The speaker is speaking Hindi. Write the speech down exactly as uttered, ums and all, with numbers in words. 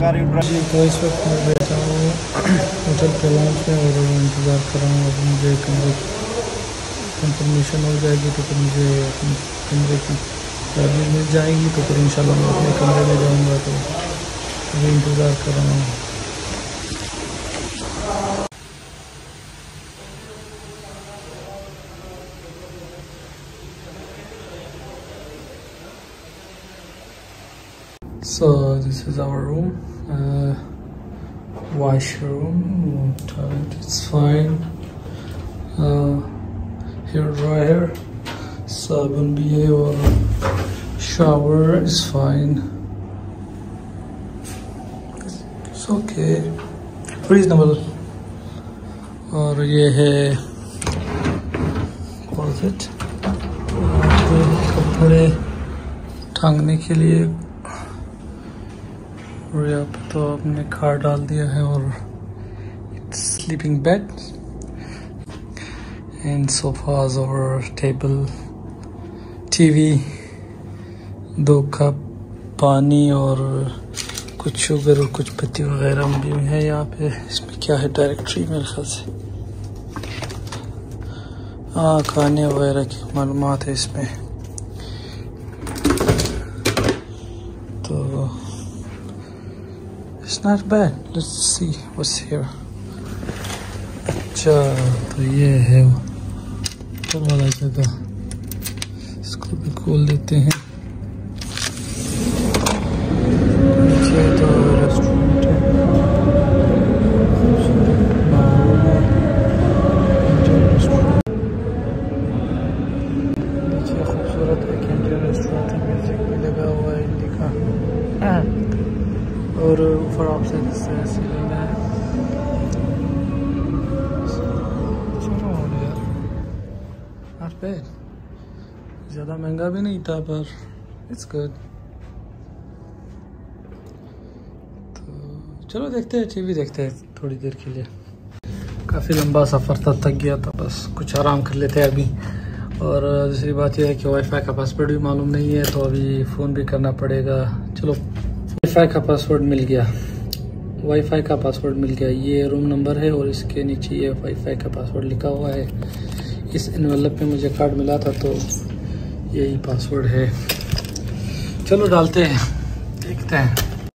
Car you drive. तो इस वक्त मैं बैठा हूँ होटल के लॉन्च में और इंतज़ार कर रहा हूँ। अब मुझे कमरे कंफर्मेशन हो जाएगी तो फिर मुझे अपने कमरे की चाबी मिल जाएगी तो फिर इंशाल्लाह मैं अपने कमरे में जाऊँगा। तो अभी इंतज़ार कर रहा हूँ। So this is our room, uh, washroom, toilet, it's fine, uh, hair dryer, sabun bhi hai aur shower is fine, it's okay, reasonable. और ये है closet, कपड़े टांगने के लिए। और यहाँ पे तो आपने कार डाल दिया है और स्लीपिंग बेड एंड सोफाज और टेबल, टीवी, दो कप पानी और कुछ शुगर और कुछ पत्ती वगैरह भी है यहाँ पे। इसमें क्या है, डायरेक्टरी मेरे ख्याल से, हाँ खाने वगैरह की मालूमात है इसमें। तो It's not bad. Let's see what's here. अच्छा तो ये है ऊपर वाला जगह, इसको भी खोल देते हैं। नीचे तो रेस्टोरेंट है, नीचे खूबसूरत एक इंडियन रेस्टोरेंट है, म्यूजिक भी लगा हुआ है हिंदी का, और ऊपर आपसे सीलिंग है। चलो यार, नॉट बैड, ज़्यादा महंगा भी नहीं था पर इट्स गुड। तो चलो देखते हैं, टीवी देखते हैं थोड़ी देर के लिए। काफ़ी लंबा सफ़र था, थक गया था, बस कुछ आराम कर लेते हैं अभी। और दूसरी बात यह है कि वाईफाई का पासवर्ड भी मालूम नहीं है तो अभी फ़ोन भी करना पड़ेगा। चलो वाईफाई का पासवर्ड मिल गया, वाईफाई का पासवर्ड मिल गया। ये रूम नंबर है और इसके नीचे ये वाईफाई का पासवर्ड लिखा हुआ है। इस एनवेलप में मुझे कार्ड मिला था तो यही पासवर्ड है। चलो डालते हैं, देखते हैं।